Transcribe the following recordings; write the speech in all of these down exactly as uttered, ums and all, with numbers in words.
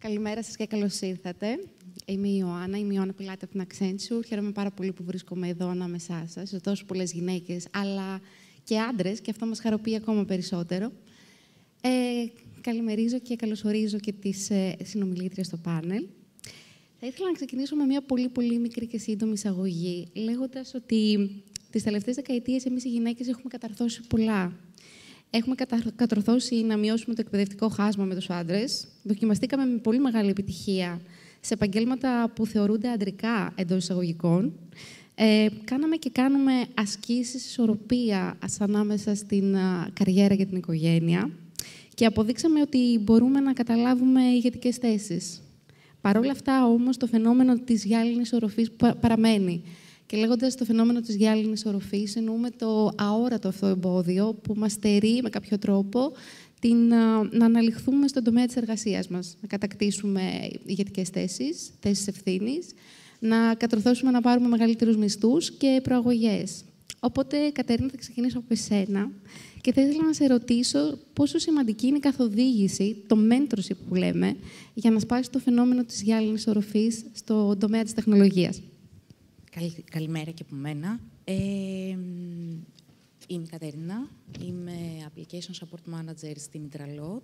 Καλημέρα σας και καλώς ήρθατε. Είμαι η Ιωάννα, είμαι η Ιωάννα Πιλάτη από την Accenture. Χαίρομαι πάρα πολύ που βρίσκομαι εδώ ανάμεσά σας, σε τόσο πολλές γυναίκες, αλλά και άντρες, και αυτό μας χαροποιεί ακόμα περισσότερο. Ε, καλημερίζω και καλωσορίζω και τις ε, συνομιλήτριες στο πάνελ. Θα ήθελα να ξεκινήσω με μια πολύ πολύ μικρή και σύντομη εισαγωγή, λέγοντας ότι τις τελευταίες δεκαετίες εμείς οι γυναίκες έχουμε καταρθώσει πολλά. Έχουμε κατορθώσει να μειώσουμε το εκπαιδευτικό χάσμα με τους άντρες. Δοκιμαστήκαμε με πολύ μεγάλη επιτυχία σε επαγγέλματα που θεωρούνται αντρικά εντός εισαγωγικών. Ε, κάναμε και κάνουμε ασκήσεις ισορροπίας ανάμεσα στην α, καριέρα και την οικογένεια και αποδείξαμε ότι μπορούμε να καταλάβουμε ηγετικές θέσεις. Παρ' όλα αυτά, όμως, το φαινόμενο της γυάλινης οροφής παραμένει. Και λέγοντας το φαινόμενο της γυάλινης οροφής, εννοούμε το αόρατο αυτό εμπόδιο που μας στερεί με κάποιο τρόπο την, να αναλυχθούμε στον τομέα της εργασίας μας, να κατακτήσουμε ηγετικές θέσεις, θέσεις ευθύνης, να κατορθώσουμε να πάρουμε μεγαλύτερους μισθούς και προαγωγές. Οπότε, Κατερίνα, θα ξεκινήσω από εσένα και θα ήθελα να σε ρωτήσω πόσο σημαντική είναι η καθοδήγηση, το mentorship που λέμε, για να σπάσει το φαινόμενο της γυάλινης οροφής στον τομέα της τεχνολογίας. Καλημέρα και από μένα. Ε, είμαι η Κατερίνα, είμαι Application Support Manager στην Intralot.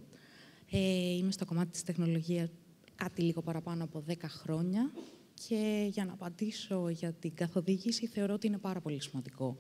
Ε, είμαι στο κομμάτι της τεχνολογίας κάτι λίγο παραπάνω από δέκα χρόνια και για να απαντήσω για την καθοδήγηση θεωρώ ότι είναι πάρα πολύ σημαντικό.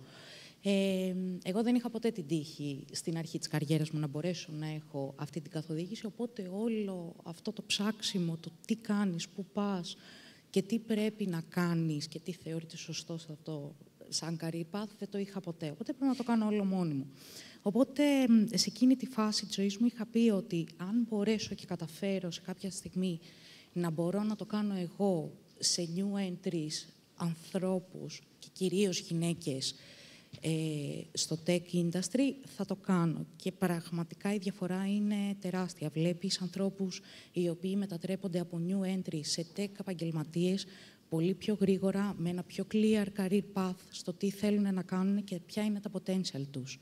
Ε, εγώ δεν είχα ποτέ την τύχη στην αρχή της καριέρας μου να μπορέσω να έχω αυτή την καθοδήγηση, οπότε όλο αυτό το ψάξιμο, το τι κάνεις, πού πας, και τι πρέπει να κάνεις και τι θεωρείται σωστό σε αυτό σαν career path, δεν το είχα ποτέ. Οπότε πρέπει να το κάνω όλο μόνη μου. Οπότε, σε εκείνη τη φάση της ζωής μου είχα πει ότι αν μπορέσω και καταφέρω σε κάποια στιγμή να μπορώ να το κάνω εγώ σε new entries, ανθρώπους και κυρίως γυναίκες ε, στο tech industry, θα το κάνω. Και πραγματικά η διαφορά είναι τεράστια. Βλέπεις ανθρώπους οι οποίοι μετατρέπονται από new entry σε tech επαγγελματίες πολύ πιο γρήγορα, με ένα πιο clear career path στο τι θέλουν να κάνουν και ποια είναι τα potential τους.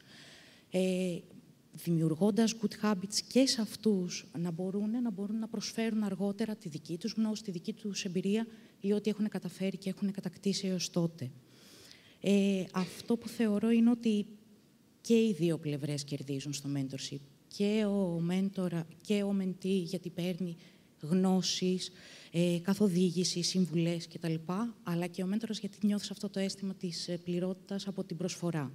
Ε, δημιουργώντας good habits και σε αυτούς να μπορούν, να μπορούν να προσφέρουν αργότερα τη δική τους γνώση, τη δική τους εμπειρία ή ό,τι έχουν καταφέρει και έχουν κατακτήσει έως τότε. Ε, αυτό που θεωρώ είναι ότι και οι δύο πλευρές κερδίζουν στο mentorship. Και ο mentor και ο mentee, γιατί παίρνει γνώσεις, ε, καθοδήγηση, συμβουλές κτλ. Αλλά και ο mentors γιατί νιώθεις αυτό το αίσθημα της πληρότητας από την προσφορά.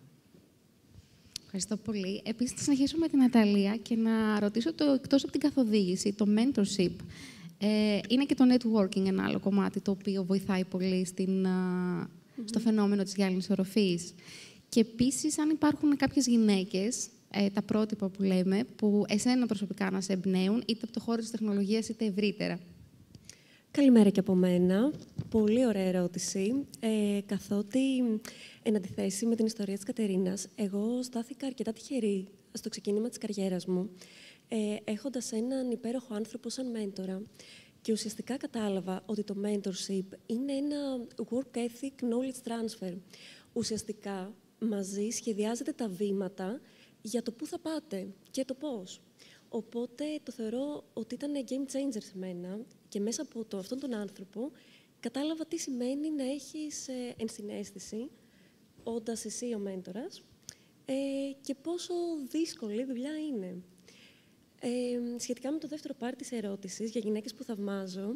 Ευχαριστώ πολύ. Επίσης, θα συνεχίσω με την Ναταλία και να ρωτήσω το εκτός από την καθοδήγηση, το mentorship. Ε, είναι και το networking ένα άλλο κομμάτι το οποίο βοηθάει πολύ στην, mm-hmm. στο φαινόμενο της γυάλινης οροφής. Και επίσης, αν υπάρχουν κάποιες γυναίκες, ε, τα πρότυπα που λέμε, που εσένα προσωπικά να σε εμπνέουν, είτε από το χώρο της τεχνολογίας, είτε ευρύτερα. Καλημέρα και από μένα. Πολύ ωραία ερώτηση. Ε, καθότι, εν αντιθέσει με την ιστορία της Κατερίνας, εγώ στάθηκα αρκετά τυχερή στο ξεκίνημα της καριέρας μου, ε, έχοντας έναν υπέροχο άνθρωπο σαν μέντορα. Και ουσιαστικά κατάλαβα ότι το mentorship είναι ένα work ethic knowledge transfer. Ουσιαστικά, μαζί σχεδιάζετε τα βήματα για το πού θα πάτε και το πώς. Οπότε, το θεωρώ ότι ήταν game changer σε μένα και μέσα από το, αυτόν τον άνθρωπο κατάλαβα τι σημαίνει να έχεις ε, ενσυναίσθηση, όντας εσύ ο μέντορας, ε, και πόσο δύσκολη δουλειά είναι. Ε, σχετικά με το δεύτερο πάρτι της ερώτησης, για γυναίκες που θαυμάζω,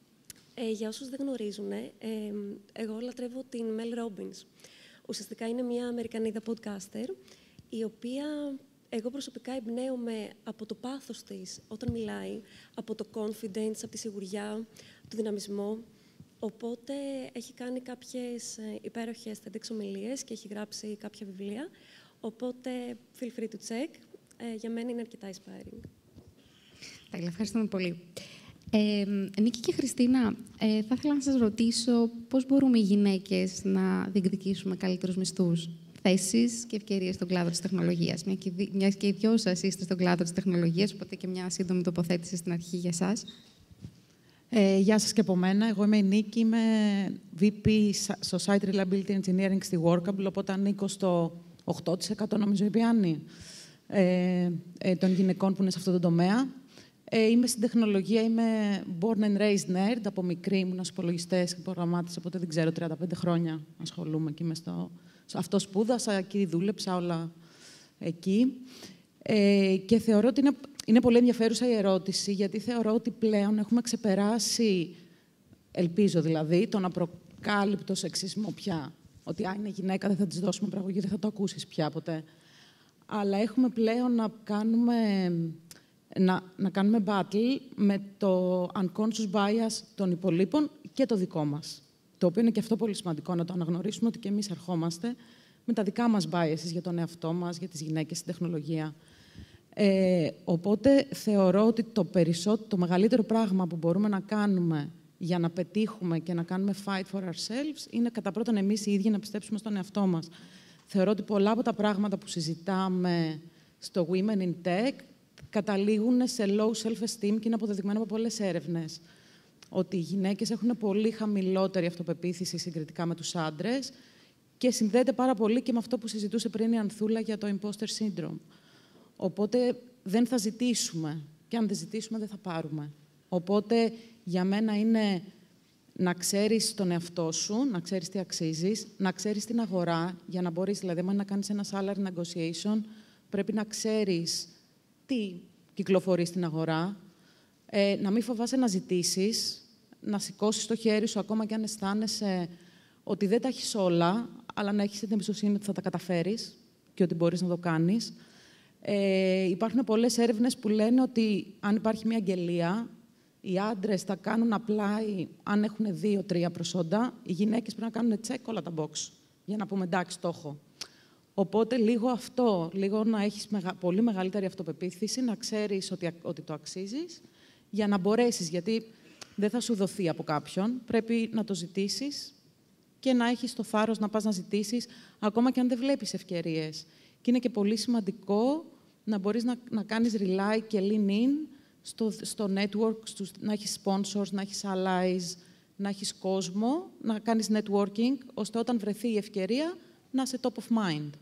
ε, για όσους δεν γνωρίζουν, ε, εγώ λατρεύω την Mel Robbins. Ουσιαστικά είναι μια Αμερικανίδα podcaster, η οποία εγώ προσωπικά εμπνέομαι από το πάθος της όταν μιλάει, από το confidence, από τη σιγουριά, το δυναμισμό. Οπότε έχει κάνει κάποιες υπέροχες TEDx ομιλίες και έχει γράψει κάποια βιβλία. Οπότε feel free to check. Ε, για μένα είναι αρκετά inspiring. Τέλεια, ευχαριστούμε πολύ. Ε, Νίκη και Χριστίνα, ε, θα ήθελα να σας ρωτήσω πώς μπορούμε οι γυναίκες να διεκδικήσουμε καλύτερους μισθούς, θέσεις και ευκαιρίες στον κλάδο της τεχνολογίας. Μια και, μια και οι δυο σας είστε στον κλάδο της τεχνολογίας, οπότε και μια σύντομη τοποθέτηση στην αρχή για εσάς. Ε, γεια σας και από μένα. Εγώ είμαι η Νίκη, είμαι βι πι στο Site Reliability Engineering στη Workable, οπότε ανήκω στο οκτώ τοις εκατό, νομίζω, η Πιάννη, ε, ε, των γυναικών που είναι σε αυτό το τομέα. Ε, είμαι στην τεχνολογία, είμαι born and raised nerd. Από μικρή ήμουν στους υπολογιστές και προγραμμάτισα, οπότε δεν ξέρω, τριάντα πέντε χρόνια ασχολούμαι και είμαι στο... Αυτό σπούδασα, εκεί δούλεψα, όλα εκεί. Ε, και θεωρώ ότι είναι, είναι πολύ ενδιαφέρουσα η ερώτηση, γιατί θεωρώ ότι πλέον έχουμε ξεπεράσει, ελπίζω δηλαδή, τον απροκάλυπτο σεξισμό πια. Ότι αν είναι γυναίκα δεν θα της δώσουμε πραγωγή, δεν θα το ακούσεις πια ποτέ. Αλλά έχουμε πλέον να κάνουμε, να, να κάνουμε battle με το unconscious bias των υπολείπων και το δικό μας. Το οποίο είναι και αυτό πολύ σημαντικό, να το αναγνωρίσουμε ότι και εμείς ερχόμαστε με τα δικά μας biases για τον εαυτό μας, για τις γυναίκες στην τεχνολογία. Ε, οπότε θεωρώ ότι το, περισσότερο, το μεγαλύτερο πράγμα που μπορούμε να κάνουμε για να πετύχουμε και να κάνουμε fight for ourselves είναι κατά πρώτον εμείς οι ίδιοι να πιστέψουμε στον εαυτό μας. Θεωρώ ότι πολλά από τα πράγματα που συζητάμε στο Women in Tech καταλήγουν σε low self-esteem και είναι αποδεδειγμένο από πολλές έρευνες. Ότι οι γυναίκες έχουν πολύ χαμηλότερη αυτοπεποίθηση συγκριτικά με τους άντρες και συνδέεται πάρα πολύ και με αυτό που συζητούσε πριν η Ανθούλα για το imposter syndrome. Οπότε δεν θα ζητήσουμε και αν δεν ζητήσουμε δεν θα πάρουμε. Οπότε για μένα είναι να ξέρεις τον εαυτό σου, να ξέρεις τι αξίζεις, να ξέρεις την αγορά, για να μπορείς, δηλαδή, αν να κάνεις ένα salary negotiation, πρέπει να ξέρεις τι κυκλοφορεί στην αγορά, ε, να μην φοβάσαι να ζητήσεις, να σηκώσεις το χέρι σου ακόμα και αν αισθάνεσαι ότι δεν τα έχεις όλα, αλλά να έχεις την εμπιστοσύνη ότι θα τα καταφέρεις και ότι μπορείς να το κάνεις. Ε, υπάρχουν πολλές έρευνες που λένε ότι αν υπάρχει μια αγγελία, οι άντρες θα κάνουν apply αν έχουν δύο-τρία προσόντα, οι γυναίκες πρέπει να κάνουν check όλα τα box για να πούμε εντάξει, το έχω. Οπότε λίγο αυτό, λίγο να έχεις μεγα, πολύ μεγαλύτερη αυτοπεποίθηση, να ξέρεις ότι, ότι το αξίζεις, για να μπορέσεις, γιατί δεν θα σου δοθεί από κάποιον, πρέπει να το ζητήσεις και να έχεις το θάρρος να πας να ζητήσεις, ακόμα και αν δεν βλέπεις ευκαιρίες. Και είναι και πολύ σημαντικό να μπορείς να, να κάνεις rely και lean in στο, στο network, στους, να έχεις sponsors, να έχεις allies, να έχεις κόσμο, να κάνεις networking, ώστε όταν βρεθεί η ευκαιρία να είσαι top of mind.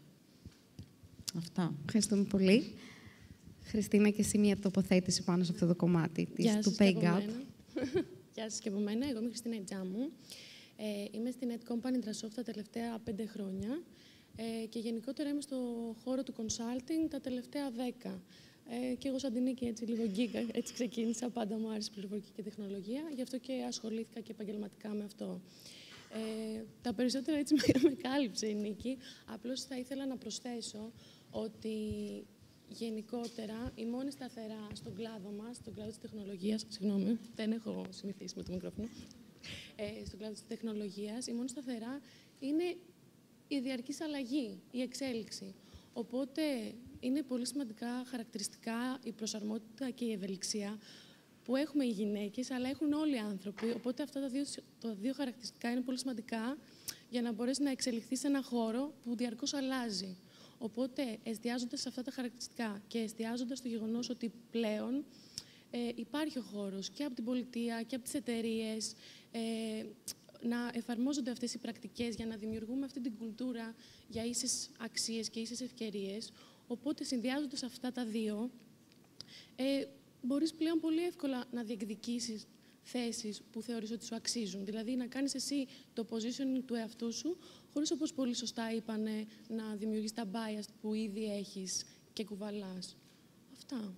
Αυτά. Ευχαριστούμε πολύ. Χριστίνα, και εσύ μια τοποθέτηση πάνω σε αυτό το κομμάτι της, του pay gap. Γεια σας και από μένα. Εγώ είμαι η Χριστίνα Ιτζάμου. Ε, είμαι στην Net Company Intrasoft τα τελευταία πέντε χρόνια ε, και γενικότερα είμαι στο χώρο του consulting τα τελευταία δέκα. Ε, και εγώ σαν την Νίκη, έτσι λίγο γκίγκα, έτσι ξεκίνησα. Πάντα μου άρεσε η πληροφορική και τεχνολογία, γι' αυτό και ασχολήθηκα και επαγγελματικά με αυτό. Ε, τα περισσότερα έτσι με κάλυψε η Νίκη. Απλώς θα ήθελα να προσθέσω ότι γενικότερα η μόνη σταθερά στον κλάδο μας, στον κλάδο της τεχνολογίας, συγγνώμη, δεν έχω συνηθίσει με το μικρόφωνο, ε, στον κλάδο της τεχνολογίας, η μόνη σταθερά είναι η διαρκής αλλαγή, η εξέλιξη. Οπότε είναι πολύ σημαντικά χαρακτηριστικά η προσαρμότητα και η ευελιξία που έχουμε οι γυναίκες, αλλά έχουν όλοι οι άνθρωποι. Οπότε αυτά τα δύο, τα δύο χαρακτηριστικά είναι πολύ σημαντικά για να μπορέσει να εξελιχθεί σε ένα χώρο που διαρκώς αλλάζει. Οπότε, εστιάζοντας σε αυτά τα χαρακτηριστικά και εστιάζοντας στο γεγονός ότι πλέον ε, υπάρχει ο χώρος και από την πολιτεία και από τις εταιρείες ε, να εφαρμόζονται αυτές οι πρακτικές για να δημιουργούμε αυτή την κουλτούρα για ίσες αξίες και ίσες ευκαιρίες. Οπότε, συνδυάζοντας αυτά τα δύο, ε, μπορείς πλέον πολύ εύκολα να διεκδικήσεις θέσεις που θεωρείς ότι σου αξίζουν. Δηλαδή, να κάνεις εσύ το positioning του εαυτού σου, χωρίς, όπως πολύ σωστά είπανε, να δημιουργείς τα bias που ήδη έχεις και κουβαλάς. Αυτά.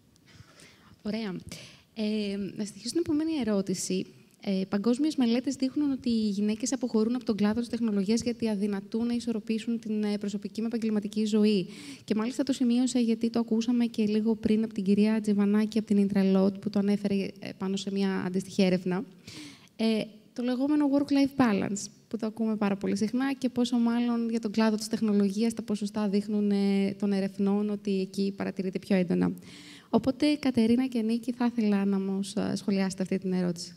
Ωραία. Ε, να συνεχίσω την επόμενη ερώτηση. Ε, παγκόσμιες μελέτες δείχνουν ότι οι γυναίκες αποχωρούν από τον κλάδο της τεχνολογίας γιατί αδυνατούν να ισορροπήσουν την προσωπική με επαγγελματική ζωή. Και μάλιστα το σημείωσα γιατί το ακούσαμε και λίγο πριν από την κυρία Τζιβανάκη από την Intralot, που το ανέφερε πάνω σε μια αντίστοιχη έρευνα. Ε, το λεγόμενο work-life balance, που το ακούμε πάρα πολύ συχνά και πόσο μάλλον για τον κλάδο της τεχνολογίας τα ποσοστά δείχνουν ε, των ερευνών ότι εκεί παρατηρείται πιο έντονα. Οπότε, Κατερίνα και Νίκη, θα ήθελα να μας σχολιάσετε αυτή την ερώτηση.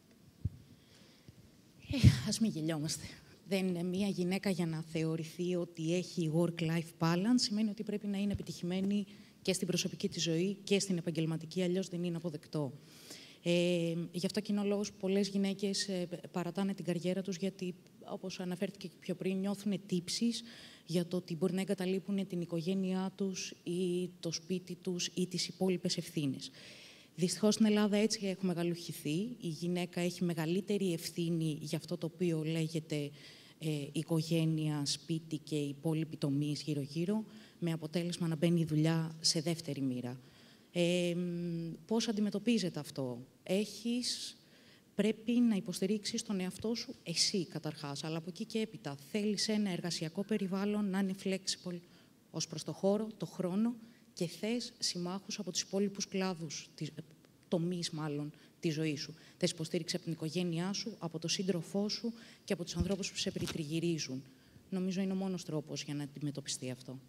Ε, ας μην γελιόμαστε. Δεν είναι μία γυναίκα για να θεωρηθεί ότι έχει work-life balance, σημαίνει ότι πρέπει να είναι επιτυχημένη και στην προσωπική της ζωή και στην επαγγελματική, αλλιώς δεν είναι αποδεκτό. Ε, γι' αυτό και είναι ο λόγος που πολλές γυναίκες ε, παρατάνε την καριέρα τους, γιατί, όπως αναφέρθηκε και πιο πριν, νιώθουν τύψεις για το ότι μπορεί να εγκαταλείπουν την οικογένειά τους ή το σπίτι τους ή τις υπόλοιπες ευθύνες. Δυστυχώς στην Ελλάδα έτσι έχουμε μεγαλουχηθεί. Η γυναίκα έχει μεγαλύτερη ευθύνη για αυτό το οποίο λέγεται ε, οικογένεια, σπίτι και οι υπόλοιποι τομείς γύρω-γύρω, με αποτέλεσμα να μπαίνει η δουλειά σε δεύτερη μοίρα. Ε, πώς αντιμετωπίζεται αυτό? Έχεις, πρέπει να υποστηρίξεις τον εαυτό σου εσύ καταρχάς, αλλά από εκεί και έπειτα θέλεις ένα εργασιακό περιβάλλον να είναι flexible ως προς το χώρο, το χρόνο και θες συμμάχους από τους υπόλοιπους κλάδους, τομείς μάλλον, τη ζωή σου. Θες υποστήριξη από την οικογένειά σου, από τον σύντροφό σου και από τους ανθρώπους που σε περιτριγυρίζουν. Νομίζω είναι ο μόνος τρόπος για να αντιμετωπιστεί αυτό.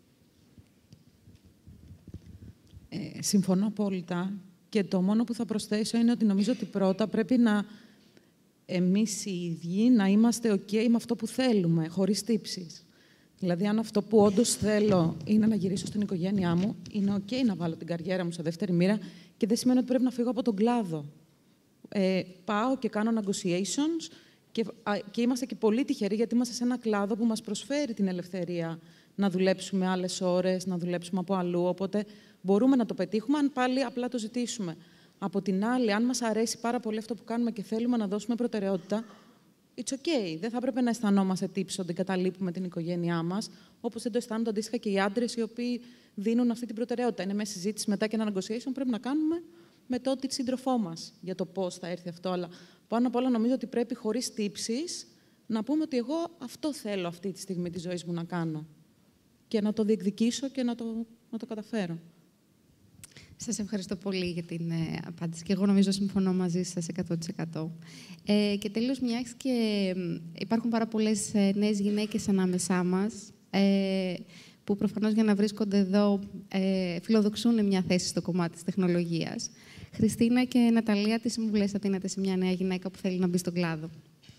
Ε, συμφωνώ απόλυτα. Και το μόνο που θα προσθέσω είναι ότι νομίζω ότι πρώτα πρέπει να εμείς οι ίδιοι να είμαστε OK με αυτό που θέλουμε, χωρίς τύψεις. Δηλαδή, αν αυτό που όντως θέλω είναι να γυρίσω στην οικογένειά μου, είναι OK να βάλω την καριέρα μου σε δεύτερη μοίρα και δεν σημαίνει ότι πρέπει να φύγω από τον κλάδο. Ε, πάω και κάνω negotiations και, α, και είμαστε και πολύ τυχεροί γιατί είμαστε σε ένα κλάδο που μας προσφέρει την ελευθερία να δουλέψουμε άλλες ώρες, να δουλέψουμε από αλλού, οπότε μπορούμε να το πετύχουμε αν πάλι απλά το ζητήσουμε. Από την άλλη, αν μας αρέσει πάρα πολύ αυτό που κάνουμε και θέλουμε να δώσουμε προτεραιότητα, it's okay. Δεν θα έπρεπε να αισθανόμαστε τύψη ότι εγκαταλείπουμε την οικογένειά μας, όπως δεν το αισθάνονται αντίστοιχα και οι άντρες οι οποίοι δίνουν αυτή την προτεραιότητα. Είναι μια συζήτηση μετά και ένα negotiation πρέπει να κάνουμε με το τη σύντροφό μας για το πώς θα έρθει αυτό. Αλλά πάνω απ' όλα νομίζω ότι πρέπει χωρίς τύψεις να πούμε ότι εγώ αυτό θέλω αυτή τη στιγμή της ζωής μου να κάνω. Και να το διεκδικήσω και να το, να το καταφέρω. Σας ευχαριστώ πολύ για την ε, απάντηση και εγώ νομίζω συμφωνώ μαζί σας εκατό τοις εκατό. Ε, και τέλος, μιας και υπάρχουν πάρα πολλές ε, νέες γυναίκες ανάμεσά μας, ε, που προφανώς για να βρίσκονται εδώ ε, φιλοδοξούν μια θέση στο κομμάτι της τεχνολογίας. Χριστίνα και Ναταλία, τι συμβουλές θα δίνετε σε μια νέα γυναίκα που θέλει να μπει στον κλάδο?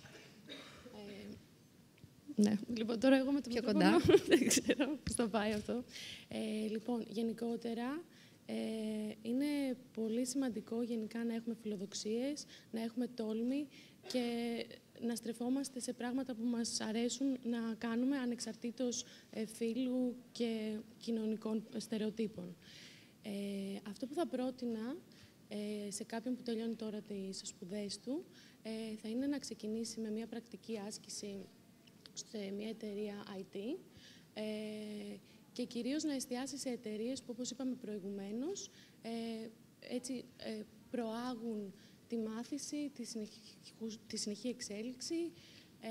Ναι, λοιπόν, τώρα εγώ με το πιο μικρόφωνο, κοντά. δεν ξέρω πώς θα πάει αυτό. Ε, λοιπόν, γενικότερα, ε, είναι πολύ σημαντικό γενικά να έχουμε φιλοδοξίες, να έχουμε τόλμη και να στρεφόμαστε σε πράγματα που μας αρέσουν να κάνουμε ανεξαρτήτως ε, φύλου και κοινωνικών στερεοτύπων. Ε, αυτό που θα πρότεινα ε, σε κάποιον που τελειώνει τώρα τις σπουδές του ε, θα είναι να ξεκινήσει με μια πρακτική άσκηση σε μια εταιρεία άι τι ε, και κυρίως να εστιάσει σε εταιρείες που, όπως είπαμε προηγουμένως, ε, έτσι ε, προάγουν τη μάθηση, τη συνεχή, τη συνεχή εξέλιξη. Ε,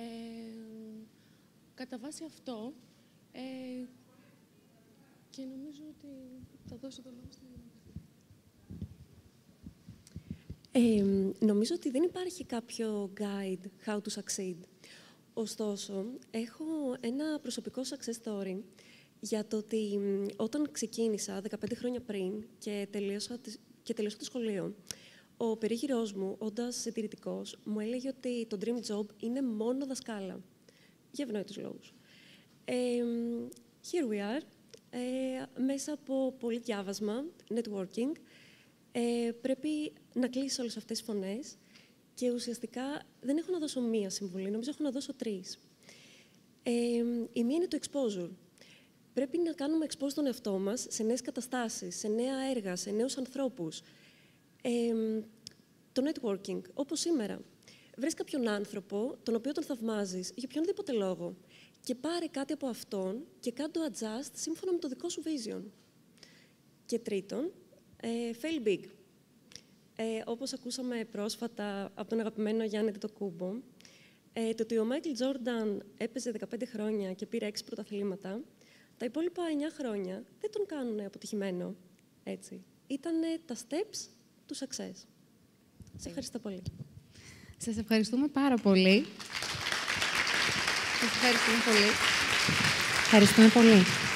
κατά βάση αυτό, ε, και νομίζω ότι θα δώσω το λόγο στην ε, νομίζω ότι δεν υπάρχει κάποιο guide how to succeed. Ωστόσο, έχω ένα προσωπικό success story για το ότι όταν ξεκίνησα δεκαπέντε χρόνια πριν και τελείωσα, και τελείωσα το σχολείο, ο περίγυρός μου, όντας συντηρητικός, μου έλεγε ότι το dream job είναι μόνο δασκάλα. Για ευνόητους λόγους. Ε, here we are, ε, μέσα από πολύ διάβασμα, networking, ε, πρέπει να κλείσω όλες αυτές τις φωνές. Και ουσιαστικά δεν έχω να δώσω μία συμβουλή, νομίζω έχω να δώσω τρεις. Ε, η μία είναι το exposure. Πρέπει να κάνουμε expose τον εαυτό μας σε νέες καταστάσεις, σε νέα έργα, σε νέους ανθρώπους. Ε, το networking, όπως σήμερα. Βρες κάποιον άνθρωπο, τον οποίο τον θαυμάζεις, για οποιονδήποτε λόγο, και πάρε κάτι από αυτόν και κάντο adjust σύμφωνα με το δικό σου vision. Και τρίτον, ε, fail big. Ε, όπως ακούσαμε πρόσφατα από τον αγαπημένο Γιάννη Αντετοκούμπο, ε, το ότι ο Μάικλ Τζόρνταν έπαιζε δεκαπέντε χρόνια και πήρε έξι πρωταθλήματα, τα υπόλοιπα εννιά χρόνια δεν τον κάνουν αποτυχημένο. Έτσι. Ήτανε τα steps του success. Σας ευχαριστώ πολύ. Σας ευχαριστούμε πάρα πολύ. Σας ευχαριστούμε πολύ. Ευχαριστούμε πολύ.